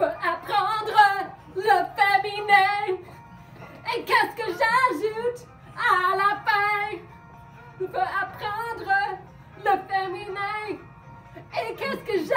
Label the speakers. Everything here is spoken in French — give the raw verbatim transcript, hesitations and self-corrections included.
Speaker 1: peux apprendre le féminin. Et qu'est-ce que j'ajoute à la fin? Je peux apprendre le féminin. Et qu'est-ce que j'ajoute